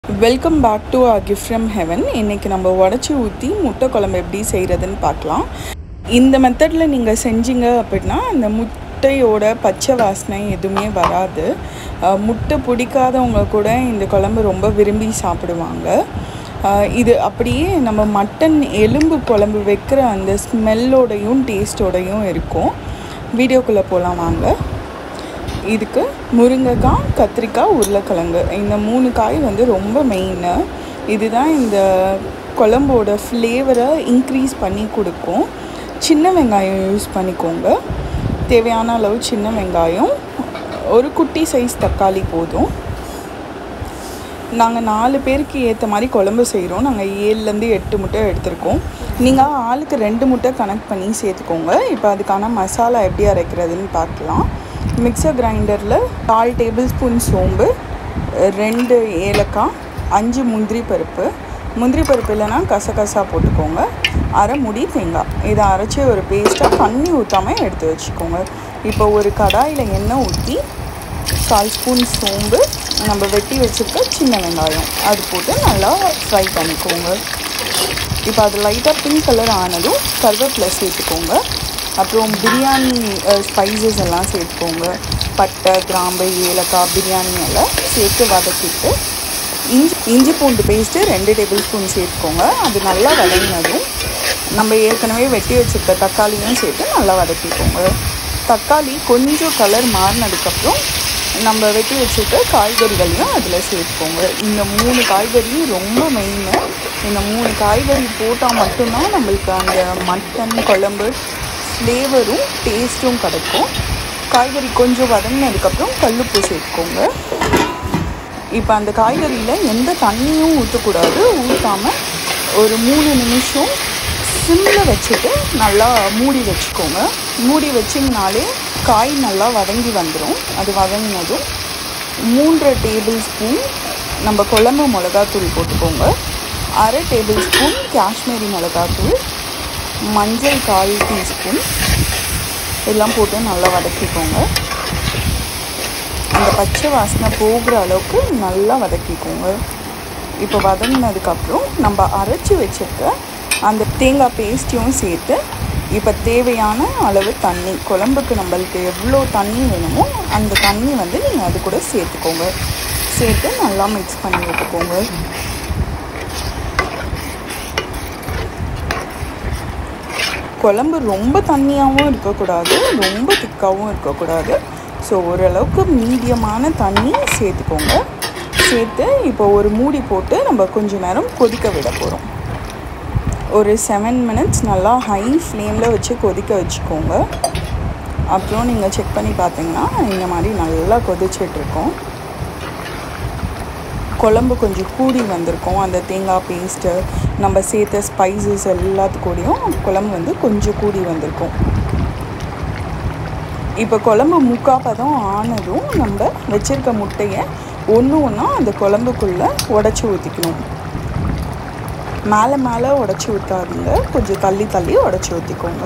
Welcome back to our gift from heaven. இன்றைக்கி நம்ம உடச்சி ஊற்றி முட்டை குழம்பு எப்படி செய்கிறதுன்னு பார்க்கலாம். இந்த மெத்தடில் நீங்கள் செஞ்சீங்க அப்படின்னா அந்த முட்டையோட பச்சை வாசனை எதுவுமே வராது. முட்டை பிடிக்காதவங்க கூட இந்த குழம்பு ரொம்ப விரும்பி சாப்பிடுவாங்க. இது அப்படியே நம்ம மட்டன் எலும்பு குழம்பு வைக்கிற அந்த ஸ்மெல்லோடையும் டேஸ்ட்டோடையும் இருக்கும். வீடியோக்குள்ளே போகலாம் வாங்க. இதுக்கு முருங்கைக்காய், கத்திரிக்காய், உருளைக்கிழங்கு இந்த 3 காய் ரொம்ப மெயின்னு. இதுதான் இந்த குழம்போட ஃப்ளேவரை இன்க்ரீஸ் பண்ணி கொடுக்கும். சின்ன வெங்காயம் யூஸ் பண்ணிக்கோங்க. தேவையான அளவு சின்ன வெங்காயம், ஒரு குட்டி சைஸ் தக்காளி போதும். நாங்கள் 4 பேருக்கு ஏற்ற மாதிரி குழம்பு செய்கிறோம். நாங்கள் 7லேருந்து 8 முட்டை எடுத்திருக்கோம். நீங்கள் ஆளுக்கு 2 முட்டை கனெக்ட் பண்ணி சேர்த்துக்கோங்க. இப்போ அதுக்கான மசாலா எப்படி அரைக்கிறதுன்னு பார்க்கலாம். மிக்சர் கிரைண்டரில் 4 டேபிள் ஸ்பூன் சோம்பு, 2 ஏலக்காய், 5 முந்திரி பருப்பு இல்லைன்னா கசகசா போட்டுக்கோங்க, அரை முடி தேங்காய். இதை அரைச்சி ஒரு பேஸ்ட்டாக தண்ணி ஊற்றாமல் எடுத்து வச்சுக்கோங்க. இப்போ ஒரு கடாயில் எண்ணெய் ஊற்றி 1/4 ஸ்பூன் சோம்பு, நம்ம வெட்டி வச்சுருக்க சின்ன வெங்காயம் அது போட்டு நல்லா ஃப்ரை பண்ணிக்கோங்க. இப்போ அது லைட்டாக பிங்க் கலர் ஆனதும் கருவேப்பிலை சேர்த்துக்கோங்க. அப்புறம் பிரியாணி ஸ்பைசஸ் எல்லாம் சேர்த்துக்கோங்க. பட்டை, கிராம்பு, ஏலக்காய், பிரியாணி எல்லாம் சேர்த்து வதக்கிட்டு இஞ்சி பூண்டு பேஸ்ட்டு 2 டேபிள் ஸ்பூன் சேர்த்துக்கோங்க. அது நல்லா வதங்கினதும் நம்ம ஏற்கனவே வெட்டி வச்சுருக்க தக்காளியும் சேர்த்து நல்லா வதக்கிக்கோங்க. தக்காளி கொஞ்சம் கலர் மாறினதுக்கப்புறம் நம்ம வெட்டி வச்சுருக்க காய்கறிகளையும் அதில் சேர்த்துக்கோங்க. இந்த 3 காய்கறியும் ரொம்ப மெயின்னு. இந்த 3 காய்கறி போட்டால் மட்டும்தான் நம்மளுக்கு அந்த மட்டன் குழம்பு ஃப்ளேவரும் டேஸ்ட்டும் கிடைக்கும். காய்கறி கொஞ்சம் வதங்கினதுக்கப்புறம் கல்லுப்பு சேர்த்துக்கோங்க. இப்போ அந்த காய்கறியில் எந்த தண்ணியும் ஊற்றக்கூடாது. ஊற்றாமல் ஒரு 3 நிமிஷம் சிம்மில் வச்சுட்டு நல்லா மூடி வச்சுக்கோங்க. மூடி வச்சிங்கனாலே காய் நல்லா வதங்கி வந்துடும். அது வதங்கினதும் 3 டேபிள் ஸ்பூன் நம்ம குழம்பு மிளகாத்தூள் போட்டுக்கோங்க. அரை டேபிள் ஸ்பூன் காஷ்மீரி மிளகாத்தூள், மஞ்சள் 1/4 டீஸ்பூன் எல்லாம் போட்டு நல்லா வதக்கிக்கோங்க. அந்த பச்சை வாசனை போகிற அளவுக்கு நல்லா வதக்கிக்கோங்க. இப்போ வதங்கினதுக்கப்புறம் நம்ம அரைச்சி வச்சுருக்க அந்த தேங்காய் பேஸ்ட்டையும் சேர்த்து இப்போ தேவையான அளவு தண்ணி, குழம்புக்கு நம்மளுக்கு எவ்வளோ தண்ணி வேணுமோ அந்த தண்ணி நீங்கள் அது கூட சேர்த்துக்கோங்க. சேர்த்து நல்லா மிக்ஸ் பண்ணி விட்டுக்கோங்க. குழம்பு ரொம்ப தண்ணியாகவும் இருக்கக்கூடாது, ரொம்ப திக்காகவும் இருக்கக்கூடாது. ஸோ ஓரளவுக்கு மீடியமான தண்ணி சேர்த்துக்கோங்க. சேர்த்து இப்போ ஒரு மூடி போட்டு நம்ம கொஞ்சம் நேரம் கொதிக்க விட போகிறோம். ஒரு 7 மினிட்ஸ் நல்லா ஹை ஃப்ளேமில் வச்சு கொதிக்க வச்சுக்கோங்க. அப்புறம் நீங்கள் செக் பண்ணி பார்த்தீங்கன்னா இந்த மாதிரி நல்லா கொதிச்சிட்ருக்கோம். குழம்பு கொஞ்சம் கூடி வந்திருக்கும். அந்த தேங்காய் பேஸ்ட்டு, நம்ம சேர்த்த ஸ்பைசஸ் எல்லாத்துக்கூடையும் குழம்பு கொஞ்சம் கூடி வந்திருக்கும். இப்போ குழம்பு முக்காப்பதம் ஆனதும் நம்ம வச்சுருக்க முட்டையை ஒன்றா அந்த குழம்புக்குள்ளே உடச்சி ஊற்றிக்கணும். மேலே உடச்சி ஊற்றாதீங்க, கொஞ்சம் தள்ளி உடச்சி ஊற்றிக்கோங்க.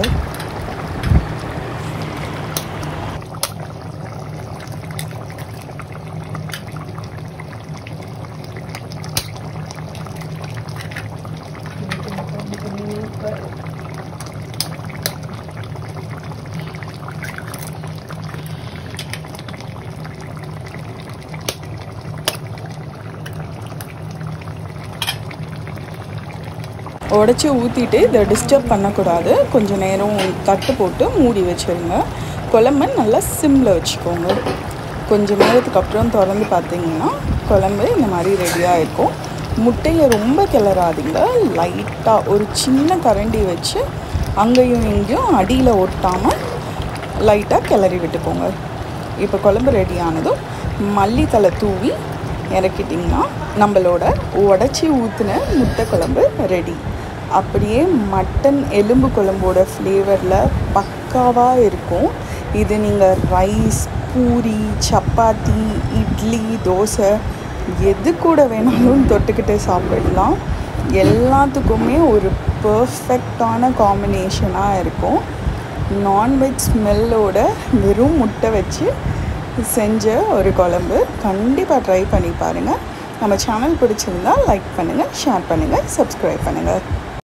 உடச்சி ஊற்றிட்டு இதை டிஸ்டர்ப் பண்ணக்கூடாது. கொஞ்சம் நேரம் தட்டு போட்டு மூடி வச்சுருங்க. குழம்பு நல்லா சிம்மில் வச்சுக்கோங்க. கொஞ்சம் நேரத்துக்கு அப்புறம் திறந்து பார்த்தீங்கன்னா குழம்பு இந்த மாதிரி ரெடியாக இருக்கும். முட்டையை ரொம்ப கிளறாதீங்க. லைட்டாக ஒரு சின்ன கரண்டி வச்சு அங்கேயும் இங்கேயும் அடியில் ஒட்டாமல் லைட்டாக கிளறி விட்டுக்கோங்க. இப்போ குழம்பு ரெடியானதும் மல்லித்தலை தூவி இறக்கிட்டிங்கன்னா நம்மளோட உடச்சி ஊற்றின முட்டை குழம்பு ரெடி. அப்படியே மட்டன் எலும்பு குழம்போட ஃப்ளேவரில் பக்காவாக இருக்கும். இது நீங்கள் ரைஸ், பூரி, சப்பாத்தி, இட்லி, தோசை எது கூட வேணாலும் தொட்டுக்கிட்டு சாப்பிடலாம். எல்லாத்துக்குமே ஒரு பர்ஃபெக்டான காம்பினேஷனாக இருக்கும். நான்வெஜ் ஸ்மெல்லோட வெறும் முட்டை வச்சு செஞ்ச ஒரு குழம்பு. கண்டிப்பாக ட்ரை பண்ணி பாருங்கள். நம்ம சேனல் பிடிச்சிருந்தா லைக் பண்ணுங்கள், ஷேர் பண்ணுங்கள், சப்ஸ்கிரைப் பண்ணுங்கள்.